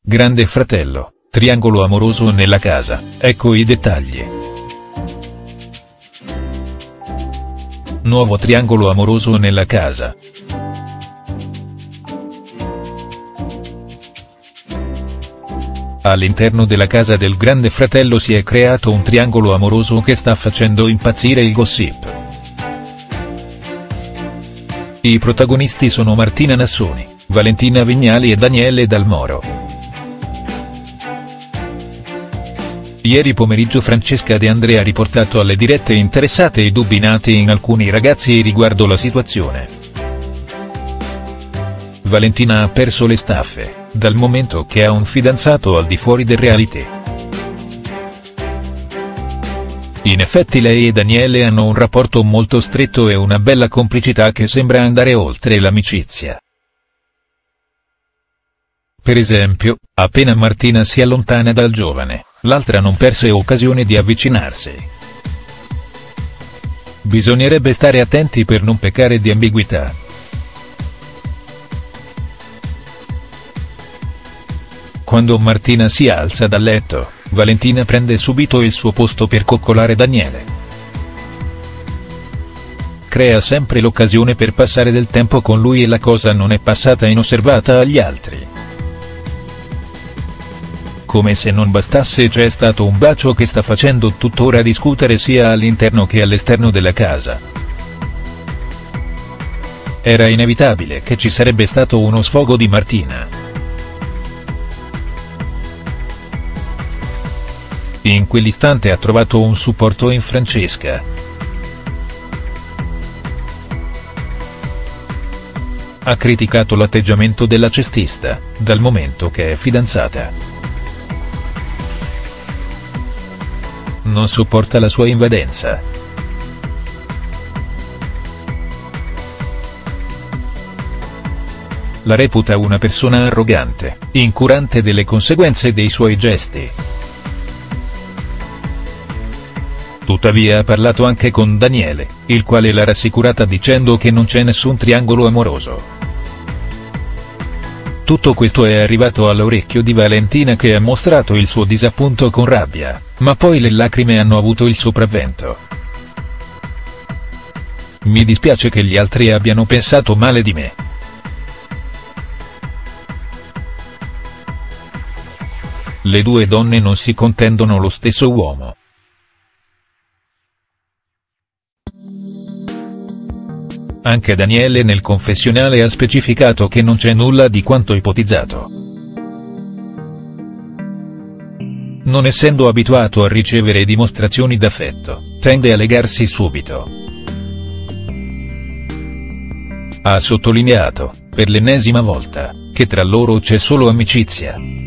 Grande Fratello, triangolo amoroso nella casa, ecco i dettagli. Nuovo triangolo amoroso nella casa. All'interno della casa del Grande Fratello si è creato un triangolo amoroso che sta facendo impazzire il gossip. I protagonisti sono Martina Nassoni, Valentina Vignali e Daniele Dal Moro. Ieri pomeriggio Francesca De André ha riportato alle dirette interessate i dubbi nati in alcuni ragazzi riguardo la situazione. Valentina ha perso le staffe, dal momento che ha un fidanzato al di fuori del reality. In effetti lei e Daniele hanno un rapporto molto stretto e una bella complicità che sembra andare oltre l'amicizia. Per esempio, appena Martina si allontana dal giovane, l'altra non perse occasione di avvicinarsi. Bisognerebbe stare attenti per non peccare di ambiguità. Quando Martina si alza dal letto, Valentina prende subito il suo posto per coccolare Daniele. Crea sempre l'occasione per passare del tempo con lui e la cosa non è passata inosservata agli altri. Come se non bastasse, c'è stato un bacio che sta facendo tuttora discutere sia all'interno che all'esterno della casa. Era inevitabile che ci sarebbe stato uno sfogo di Martina. In quell'istante ha trovato un supporto in Francesca. Ha criticato l'atteggiamento della cestista, dal momento che è fidanzata. Non sopporta la sua invadenza. La reputa una persona arrogante, incurante delle conseguenze dei suoi gesti. Tuttavia ha parlato anche con Daniele, il quale l'ha rassicurata dicendo che non c'è nessun triangolo amoroso. Tutto questo è arrivato all'orecchio di Valentina, che ha mostrato il suo disappunto con rabbia, ma poi le lacrime hanno avuto il sopravvento. Mi dispiace che gli altri abbiano pensato male di me. Le due donne non si contendono lo stesso uomo. Anche Daniele nel confessionale ha specificato che non c'è nulla di quanto ipotizzato. Non essendo abituato a ricevere dimostrazioni d'affetto, tende a legarsi subito. Ha sottolineato, per l'ennesima volta, che tra loro c'è solo amicizia.